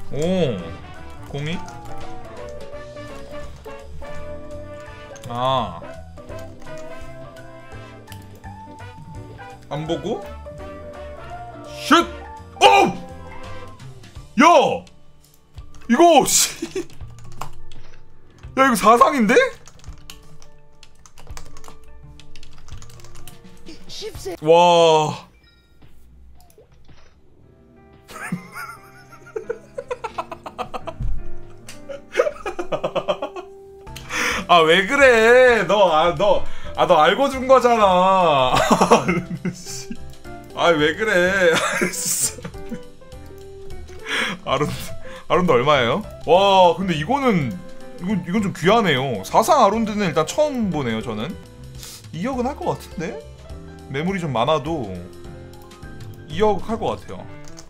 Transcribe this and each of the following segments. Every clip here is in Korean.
오, 공이? 아, 안 보고? 슛! 어! 야! 이거 씨. 야, 이거 사상인데? 와. 아, 왜 그래? 너 알고 준 거잖아. 아, 왜 그래? 아론드 얼마예요? 와, 근데 이건 좀 귀하네요. 사상 아론드는 일단 처음 보네요, 저는. 2억은 할 것 같은데? 매물이 좀 많아도 2억 할 것 같아요.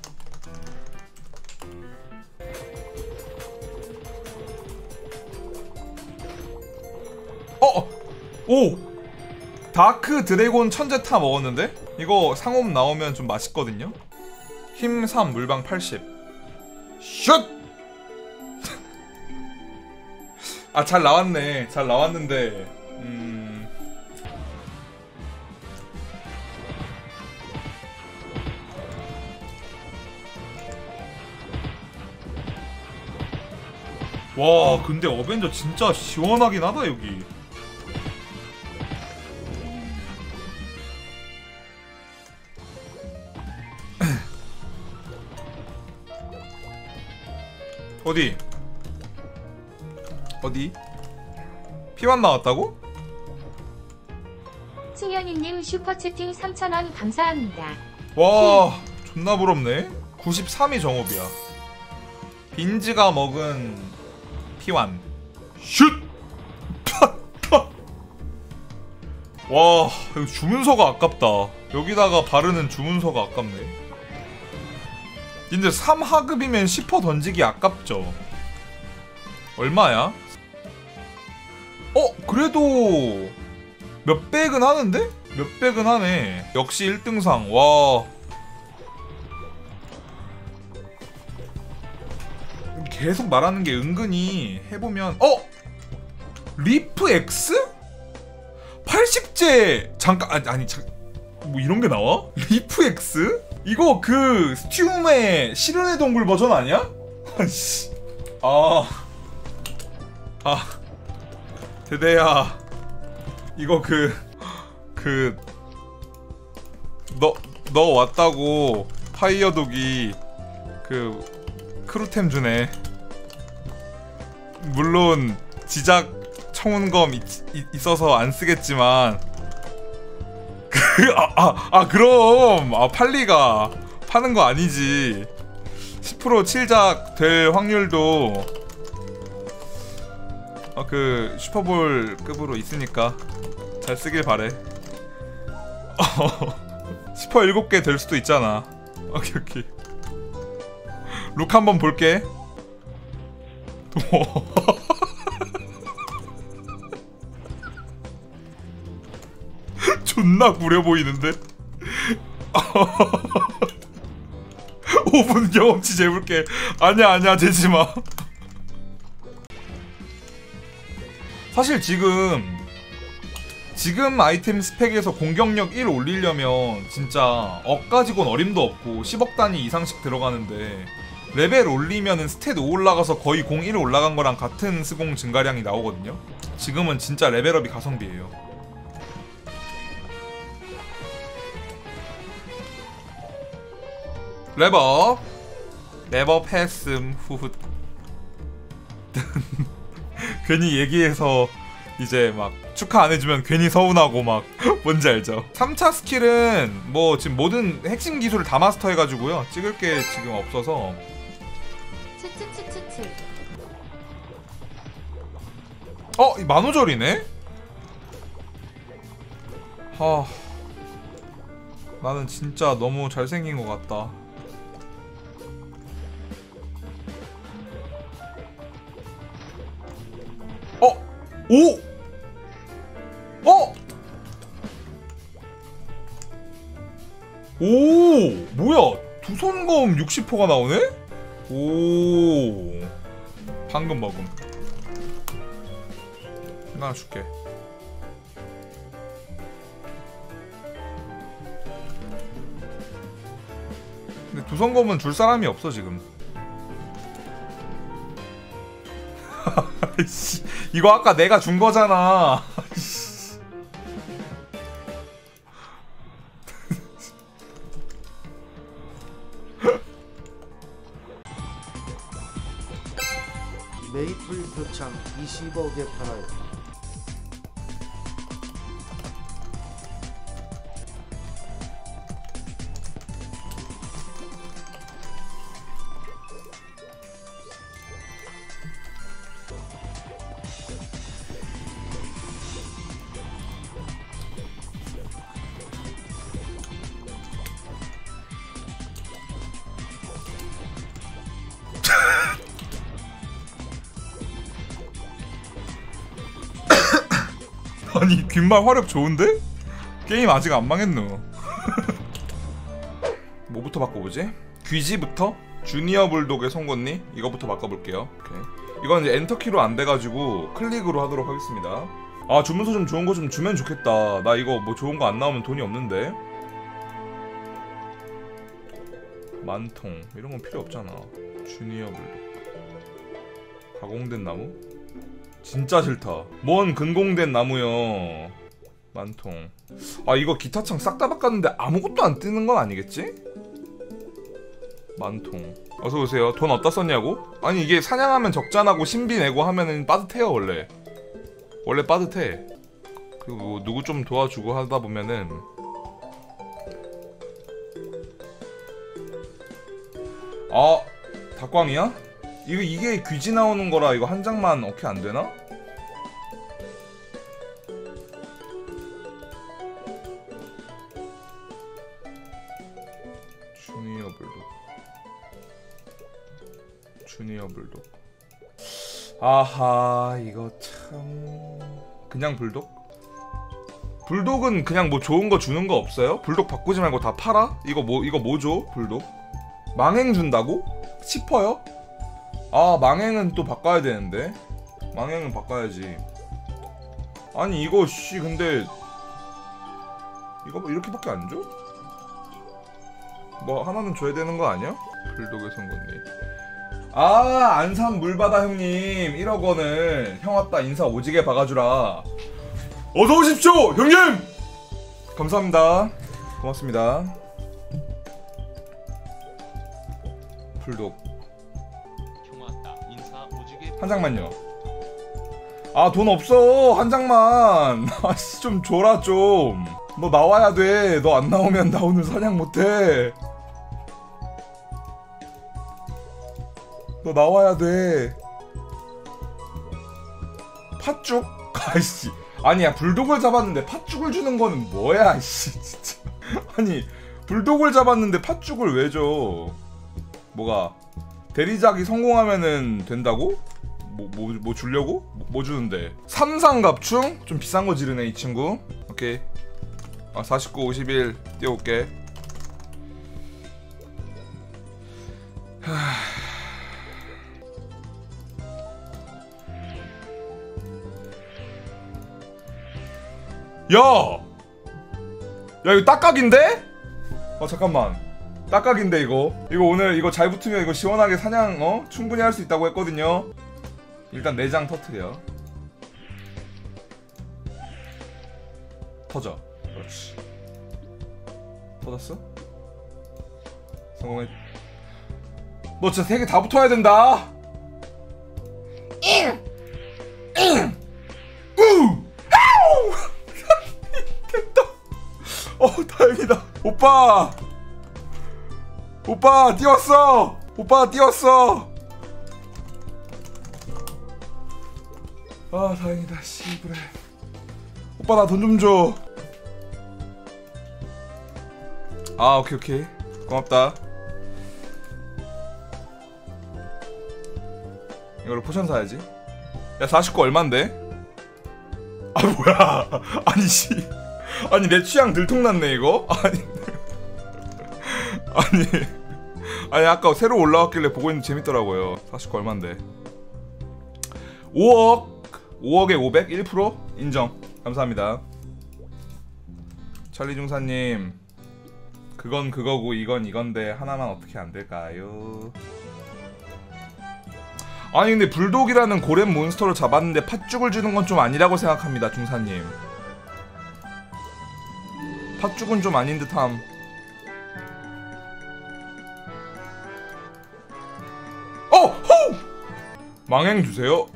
오! 다크 드래곤 천재타 먹었는데? 이거 상홈 나오면 좀 맛있거든요? 힘 3, 물방 80. 슛! 아, 잘 나왔네. 잘 나왔는데 와, 근데 어벤져 진짜 시원하긴 하다, 여기. 어디? P1 나왔다고? 승현이님 슈퍼채팅 3,000원 감사합니다. 와, 존나 부럽네. 93이 정업이야. 빈즈가 먹은 P1 슛! 와, 이거 주문서가 아깝다. 여기다가 바르는 주문서가 아깝네. 근데 3하급이면 10% 던지기 아깝죠. 얼마야? 그래도 몇백은 하는데? 몇백은 하네. 역시 1등상. 와, 계속 말하는 게 은근히 해보면 리프 X? 80제 잠깐 뭐 이런 게 나와? 리프 X? 이거 그 스튜음의 실현의 동굴 버전 아니야? 아씨. 대대야, 이거 너 왔다고 파이어독이 크루템 주네. 물론 지작 청운검 있어서 안 쓰겠지만 그럼 팔리가 파는 거 아니지. 10% 칠작 될 확률도 슈퍼볼 급으로 있으니까 잘 쓰길 바래. 10% 7개 될 수도 있잖아. 오케이. 룩 한번 볼게. 존나 구려 보이는데? 5분 경험치 재볼게. 아니야, 재지마. 사실 지금 아이템 스펙에서 공격력 1 올리려면 진짜 억 가지고는 어림도 없고 10억 단위 이상씩 들어가는데, 레벨 올리면은 스탯 5 올라가서 거의 공 1 올라간 거랑 같은 스공 증가량이 나오거든요. 지금은 진짜 레벨업이 가성비예요. 랩업 했음. 후훗. 괜히 얘기해서 이제 막 축하 안 해주면 괜히 서운하고 막 뭔지 알죠? 3차 스킬은 뭐 지금 모든 핵심 기술을 다 마스터 해가지고요, 찍을 게 지금 없어서. 츠츠츠츠츠. 이 만우절이네? 나는 진짜 너무 잘생긴 것 같다. 오! 오! 뭐야? 두손검 60%가 나오네? 오, 방금 먹음. 하나 줄게. 근데 두성검은 줄 사람이 없어 지금. 이거 아까 내가 준 거잖아. 메이플 표창 20억에 팔아요. 아니 귓말 화력 좋은데? 게임 아직 안 망했노. 뭐부터 바꿔보지? 귀지부터? 주니어 불독의 송곳니? 이거부터 바꿔볼게요. 오케이. 이건 이제 엔터키로 안 돼가지고 클릭으로 하도록 하겠습니다. 아 주문서 좀 좋은 거 좀 주면 좋겠다. 나 이거 뭐 좋은 거 안 나오면 돈이 없는데. 만통 이런 건 필요 없잖아. 주니어 불독 가공된 나무? 진짜 싫다. 뭔 근공된 나무요. 만통. 아 이거 기타창 싹 다 바꿨는데 아무것도 안 뜨는 건 아니겠지? 만통. 어서오세요. 돈 어디다 썼냐고? 아니 이게 사냥하면 적잔하고 신비 내고 하면은 빠듯해요 원래. 원래 빠듯해. 그리고 뭐 누구 좀 도와주고 하다 보면은 아 닭광이야? 이게 귀지 나오는 거라 이거 한 장만 오케이 안 되나? 주니어 불독. 주니어 불독. 아하 이거 참 그냥 불독? 불독은 그냥 뭐 좋은 거 주는 거 없어요? 불독 바꾸지 말고 다 팔아? 이거 뭐 줘? 불독? 망행 준다고? 싶어요? 아 망행은 또 바꿔야 되는데. 망행은 바꿔야지. 아니 이거 씨 근데 이거 뭐 이렇게밖에 안 줘? 뭐 하나는 줘야 되는 거 아니야? 불독의 송곳니. 아 안산 물바다 형님 1억 원을 형 왔다 인사 오지게 박아주라. 어서 오십시오 형님. 감사합니다. 고맙습니다. 불독 한 장만요. 아 돈 없어 한 장만. 아씨 좀 줘라 좀. 너 나와야 돼. 너 안 나오면 나 오늘 사냥 못해. 너 나와야 돼. 팥죽? 아이씨 아니야 불독을 잡았는데 팥죽을 주는 거는 뭐야 씨 진짜. 아니 불독을 잡았는데 팥죽을 왜 줘? 뭐가 대리작이 성공하면은 된다고? 뭐 주려고? 뭐 주는데? 삼상갑충? 좀 비싼 거 지르네 이 친구. 오케이. 아 49, 51 띄워올게. 야! 야 이거 딱각인데? 잠깐만. 딱각인데 이거 오늘 이거 잘 붙으면 이거 시원하게 사냥 충분히 할 수 있다고 했거든요. 일단 내장 터트려. 터져. 그렇지. 터졌어? 성공해. 너 진짜 3개 다 붙어야 된다. 됐다. 다행이다. 오빠 뛰었어. 오빠 뛰었어. 아 다행이다. 씨 그래. 오빠 나 돈 좀 줘. 아 오케이 고맙다. 이걸로 포션 사야지. 야 49 얼만데? 아 뭐야. 아니 씨 아니 내 취향 들통났네 이거. 아니 아니 아까 새로 올라왔길래 보고 있는데 재밌더라고요. 49 얼만데. 5억에 500? 1%? 인정. 감사합니다. 찰리 중사님, 그건 그거고 이건 이건데 하나만 어떻게 안 될까요? 아니 근데 불독이라는 고렙 몬스터를 잡았는데 팥죽을 주는 건 좀 아니라고 생각합니다, 중사님. 팥죽은 좀 아닌 듯함. 호우! 망행 주세요.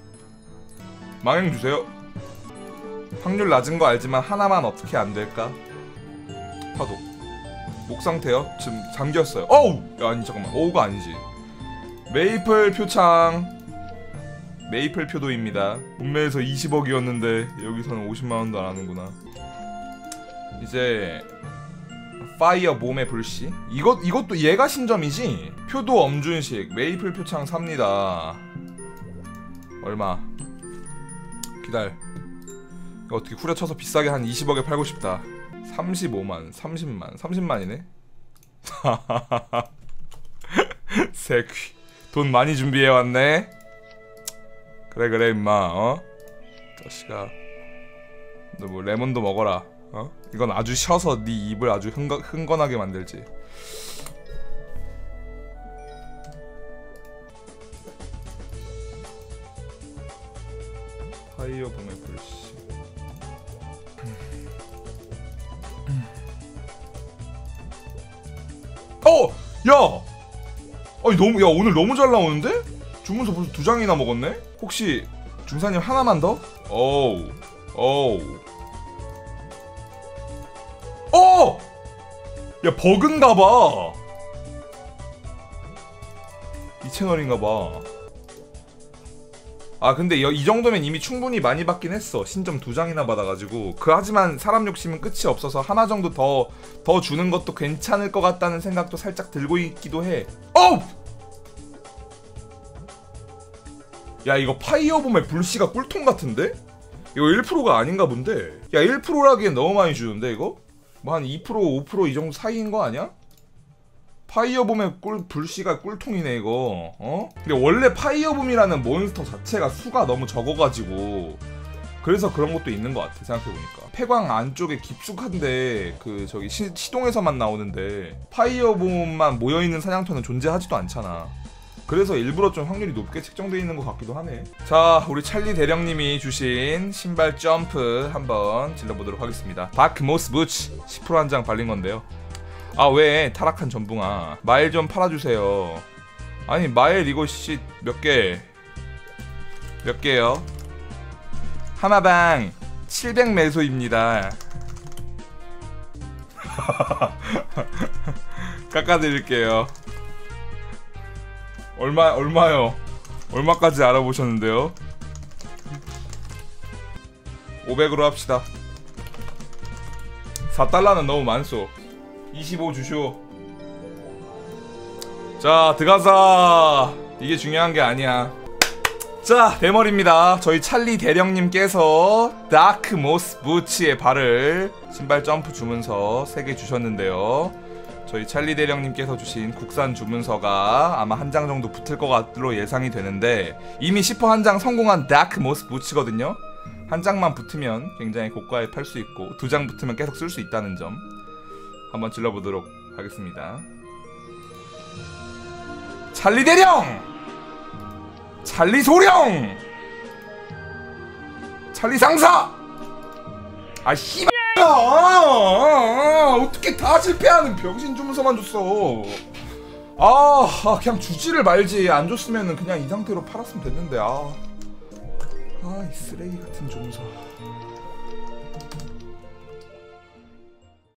망행 주세요. 확률 낮은 거 알지만 하나만 어떻게 안 될까? 파도. 목 상태요? 지금 잠겼어요. 어우! 야, 아니 잠깐만. 어우가 아니지. 메이플 표창. 메이플 표도입니다. 본매에서 20억이었는데 여기서는 50만원도 안 하는구나. 이제 파이어 몸의 불씨. 이것도 얘가 신점이지? 표도 엄준식 메이플 표창 삽니다. 얼마? 기다려. 이거 어떻게 후려쳐서 비싸게 한 20억에 팔고 싶다. 35만, 30만, 30만이네? 새끼 돈 많이 준비해왔네? 그래 임마. 어? 자식아, 너 뭐 레몬도 먹어라. 어? 이건 아주 셔서 네 입을 아주 흥건하게 만들지. 파이어 봄의 불씨. 야! 아니 너무, 야 오늘 너무 잘 나오는데? 주문서 벌써 2장이나 먹었네? 혹시 중사님 하나만 더? 오우. 야 버그인가봐. 이 채널인가봐. 아 근데 이 정도면 이미 충분히 많이 받긴 했어. 신점 2장이나 받아가지고. 하지만 사람 욕심은 끝이 없어서 하나 정도 더 주는 것도 괜찮을 것 같다는 생각도 살짝 들고 있기도 해. 어우! 야 이거 파이어봄의 불씨가 꿀통 같은데? 이거 1%가 아닌가 본데? 야 1%라기엔 너무 많이 주는데 이거? 뭐 한 2% 5% 이 정도 사이인 거 아니야? 파이어봄의 불씨가 꿀통이네 이거. 어? 근데 원래 파이어봄이라는 몬스터 자체가 수가 너무 적어가지고 그래서 그런 것도 있는 것 같아 생각해보니까. 폐광 안쪽에 깊숙한데 그 저기 시동에서만 나오는데 파이어봄만 모여있는 사냥터는 존재하지도 않잖아. 그래서 일부러 좀 확률이 높게 책정되어 있는 것 같기도 하네. 자, 우리 찰리 대령님이 주신 신발 점프 한번 질러보도록 하겠습니다. 다크모스 부츠 10% 한 장 발린 건데요. 아 왜 타락한 전붕아, 마일 좀 팔아주세요. 아니 마일 이거 씨 몇 개요? 하나당 700 매소입니다. 깎아드릴게요. 얼마요? 얼마까지 알아보셨는데요? 500으로 합시다. 4달러는 너무 많소. 25 주쇼. 자 들어가자. 이게 중요한 게 아니야. 자 대머리입니다. 저희 찰리 대령님께서 다크모스 부츠의 발을 신발 점프 주문서 3개 주셨는데요. 저희 찰리 대령님께서 주신 국산 주문서가 아마 한 장 정도 붙을 것으로 예상이 되는데 이미 10% 한 장 성공한 다크모스 부츠거든요. 한 장만 붙으면 굉장히 고가에 팔 수 있고 2장 붙으면 계속 쓸 수 있다는 점 한번 질러보도록 하겠습니다. 찰리 대령! 찰리 소령! 찰리 상사! 아 씨발! 어떻게 다 실패하는 병신 주문서만 줬어. 그냥 주지를 말지. 안 줬으면은 그냥 이 상태로 팔았으면 됐는데. 이 쓰레기 같은 주문서.